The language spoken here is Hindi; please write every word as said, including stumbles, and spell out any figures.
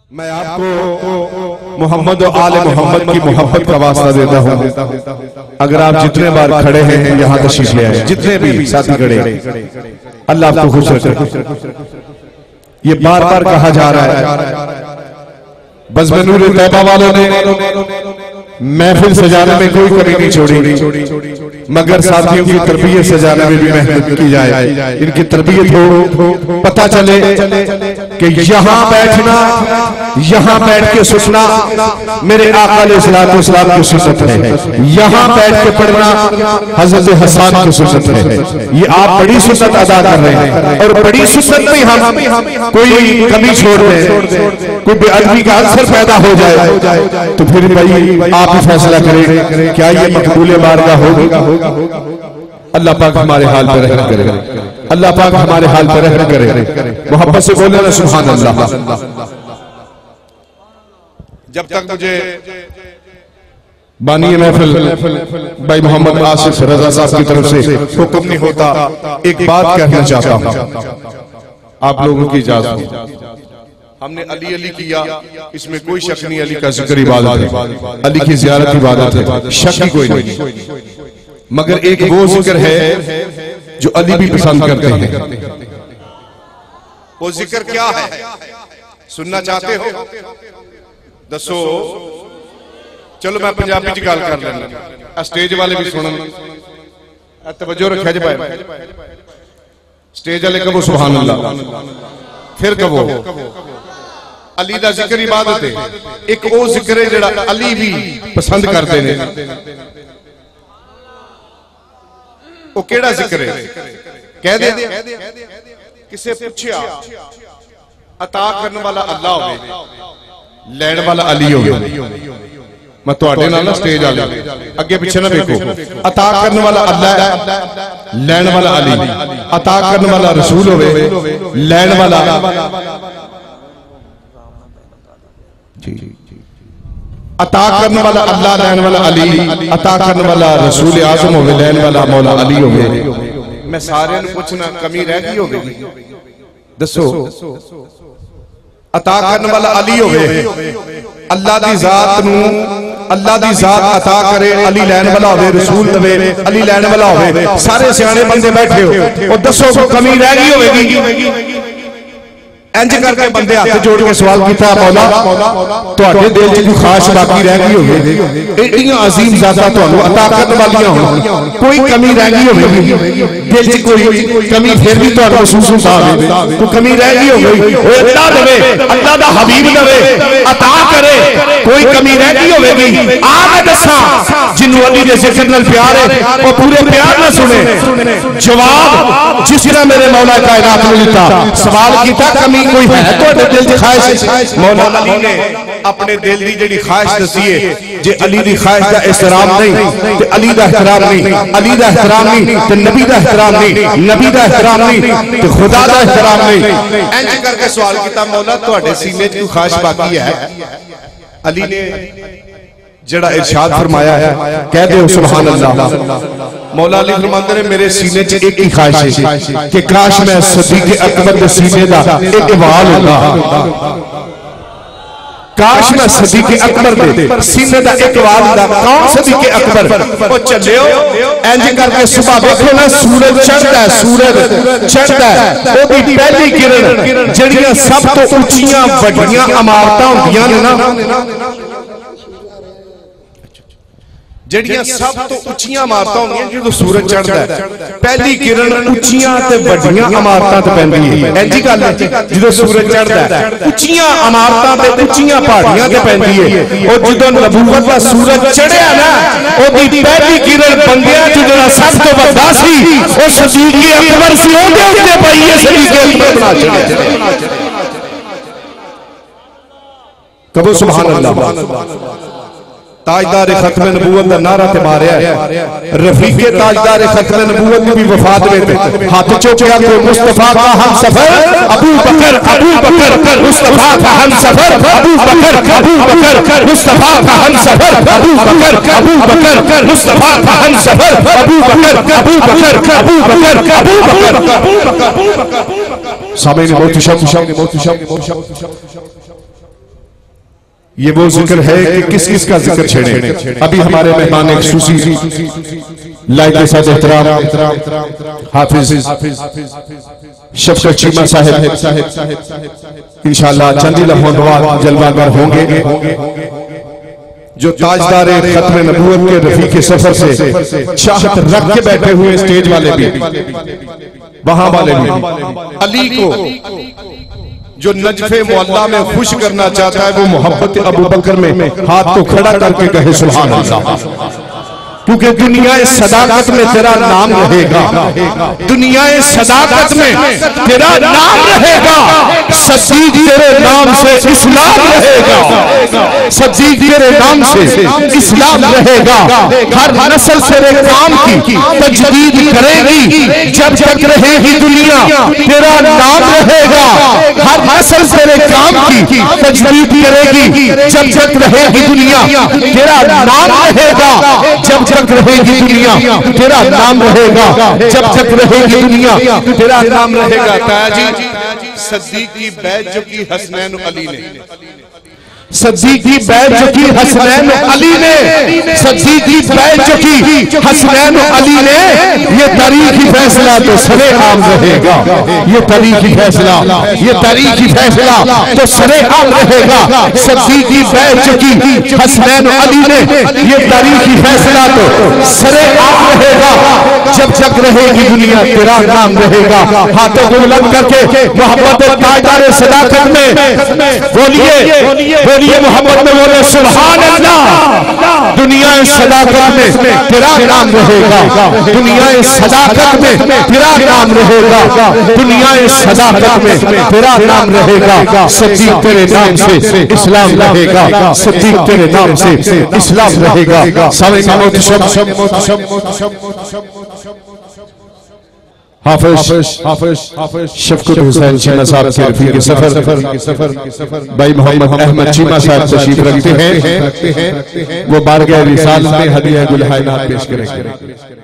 मैं आपको मोहम्मद और आले मोहम्मद की मोहब्बत का वास्ता देता हूँ। अगर आप जितने बार खड़े हैं यहाँ तशरीफ ले आए, जितने भी साथी खड़े अल्लाह आपको खुश रखे। ये बार बार कहा जा रहा है, बज़्म नूर तैबा वालों ने महफिल सजाने में कोई कमी नहीं छोड़ी, मगर साथियों की तरबियत सजाने में भी मेहनत की जाए। इनकी तरबियत हो, पता चले कि यहाँ बैठना, यहाँ बैठ के सुनना मेरे आका अलैहिस्सलातु वस्सलाम की सुन्नत है। यहाँ बैठ के पढ़ना हज़रत हसन की सुन्नत है। ये आप बड़ी सुन्नत अदा कर रहे हैं और बड़ी सुन्नत में हम कोई कमी छोड़ दें, कोई बेअदबी का असर पैदा हो जाए तो फिर भाई आप ही फैसला करें क्या ये मकबूल बारगाह होगा। अल्लाह पाक हमारे हाल पर रहम करे, अल्लाह पाक हमारे हाल पर रहम करे। मोहब्बत से बोले ना सुभान अल्लाह। जब तक मुझे बानी महफिल भाई मोहम्मद आसिफ रजा साहब की तरफ से हुक्म नहीं होता, एक बात कहना चाहता हूं, आप लोगों की इजाजत। हमने अली अली किया, इसमें कोई शक नहीं, अली का जिक्र इबादत है, अली की ज़ियारत इबादत है, शक ही कोई नहीं। मगर एक वो जिक्र है जो अली भी पसंद करते हैं। वो जिक्र क्या है, सुनना चाहते हो? दसो। चलो मैं पंजाबी च गल कर लेना, स्टेज वाले भी सुनन, तवज्जो रखा जे भाई। स्टेज वाले कहो सुभान अल्लाह, फिर कहो अली दा जिक्र इबादत है। एक वो जिक्र है जिहड़ा अली भी पसंद करते ने, वो केड़ा जिक्र है? कह दे किसे पूछया, अता करने वाला अल्लाह होवे, लैण वाला अली होवे। मैं तुहाडे नाल ना स्टेज आ गया, अगे पीछे ना देखो। अता करने वाला अल्लाह है, लैण वाला अली। अता करने वाला रसूल होवे, लैण वाला अता करने वाला अल्लाह, लैन वाला अली। अता करने वाला रसूल आज़म होवे, लैन वाला मौला अली होवे। मैं सारे नु पूछना कमी रह गई होगी? दसो। अता करने वाला अली होवे, अल्लाह दी जात नु अल्लाह दी जात अता करे, अली लैन वाला होवे, रसूल दवे, अली लैन वाला होवे। सारे सियाने बंदे बैठे हो और दसो को कमी रह गई होगी? इंज करके बंदे हाथ जोड़ के सवाल किया, मौला तुहाडे दिल च कोई खास बाकी रह गई होवे, एडियां अजीम ज़ातां तुहानू अता करने वालियां होण, कोई कमी रह गई होवेगी दिल च, कोई कमी फिर भी तुहानू महसूस होता होवे, कोई कमी रह गई होगी, ओए अल्लाह दवे, अल्लाह दा हबीब दवे, अता करे, कोई कमी रह गई होवेगी? आ मैं दसां जिन्नू अली दे जिक्र नाल प्यार है वो पूरे प्यार नाल सुने। जवाब जिस तरह मेरे मौला कायनात ने दिता, सवाल कीता कमी कोई है तो दिल की ख्वाहिश? मौला अली ने अपने दिल की जिहड़ी ख्वाहिश दसी है, जे अली दी ख्वाहिश दा एहतराम नहीं ते अली दा एहतराम नहीं, अली दा एहतराम नहीं ते नबी दा एहतराम नहीं, नबी दा एहतराम नहीं ते खुदा दा एहतराम नहीं। इंज करके सवाल कीता, मौला तुहाडे सीने च कोई ख्वाहिश बाकी है? अली ने जड़ा इरशाद फरमाया है, कह दो सुभान अल्लाह। मौला अली फरमाते हैं मेरे सीने च एक ही ख्वाहिश है कि काश मैं सदीक़ अकबर के सीने दा एक वाल होता, काश मैं सदीक़ अकबर दे सीने दा एक वाल होता। कौन सदीक़ अकबर? ओ चलियो इंज करके सुबह देखो ना, सूरज चढ़दा है, सूरज चढ़दा है, ओदी पहली किरण जड़ियां सब तो ऊंचियां वड्डियां इमारतां होंदियां ने ना, जड़ियां सब तो उच्चियां इमारतां होंदियां, जो सूरज चढ़दा है पहली किरण उच्चियां ते वड्डियां इमारतां ते पैंदी है। इंजी गल है, जो सूरज चढ़दा है उच्चियां इमारतां ते उच्चियां पहाड़ियां ते पैंदी है। और जदों नबूवत दा सूरज चढ़िया ना, ओदी पहली किरण बंदियां च जेड़ा सब तो वड्डा सी ओ सदीक़ अकबर सी, ओदे उत्ते पई है सदीक़ अकबर बना छड़िया। कबो सुभान अल्लाह। ताजदार खत्म नबूवत का नारा ते मारिया, रफीके ताजदार खत्म नबूवत की भी वफात में हाथ चुकया तो मुस्तफा का हम सफर अबू बकर, अबू बकर मुस्तफा का हम सफर, अबू बकर, अबू बकर मुस्तफा का हम सफर, अबू बकर, अबू बकर मुस्तफा का हम सफर, अबू बकर, अबू बकर, अबू बकर, अबू बकर। सामने बहुत शब्द शब्द बहुत शब्द ये वो जिक्र है कि किस किस का जिक्र छेड़े। अभी हमारे मेहमान एक सूसी लाइक के साथ एहतराम हाफिज शफकत चीमा साहब इंशाअल्लाह चंद ही लम्हों बाद जलवागर होंगे। जो ताजदार खत्म नबूवत के रफीक सफर से चाहत रख के बैठे हुए स्टेज वाले भी, वहां वाले भी, अली को जो नजफे मोहल्ला में खुश करना चाहता है वो मोहब्बत अबू बकर में हाथ को खड़ा करके कहे सुभान अल्लाह। क्योंकि दुनिया सदाकत में तेरा नाम रहेगा, दुनिया सदाकत में तेरा नाम रहेगा, सद्दीक तेरे नाम से इस्लाम रहेगा, सद्दीक तेरे नाम से इस्लाम रहेगा। हर नस्ल तेरे काम की तजदीद करेगी, जब तक रहेगी दुनिया तेरा नाम रहेगा। हर नस्ल तेरे काम की तजदीद करेगी, जब तक रहेगी दुनिया तेरा नाम रहेगा। जब तक रहेगी दुनिया तेरा नाम रहेगा, जब तक रहेगी दुनिया तेरा नाम रहेगा। ताजी सद्दीक की बैत जो की हसनैन अली ने, सद्दीक की बैत जो की हसनैन अली ने, सद्दीक की बैत जो की हसनैन अली ने, ये तारीखी फैसला तो सरे आम रहेगा। ये तारीखी फैसला, ये तारीखी फैसला तो सरे आम रहेगा। सद्दीक की बैत जो की हसनैन अली ने, ये तारीखी फैसला तो सरे आम रहेगा। जब तक रहेगी दुनिया तेरा नाम रहेगा। हाथों को बुलंद करके मोहब्बत ताजदार सदाकत में बोलिए, बोलिए मोहम्मद में बोले सुभान अल्लाह। दुनिया सदाकत में तेरा नाम रहेगा, दुनिया सदाकत में तेरा नाम रहेगा, दुनिया सदाकत में तेरा नाम रहेगा। सद्दीक तेरे नाम से इस्लाम रहेगा, सद्दीक तेरे नाम से इस्लाम रहेगा। सारे हाफिज हाफिज शफकत हुसैन चीमा साहब के रफीक सफर भाई मोहम्मद अहमद चीमा साहब तशरीफ रखते हैं, वो बारगाह रिसालत में हदिया गुल हायनात पेश करेंगे।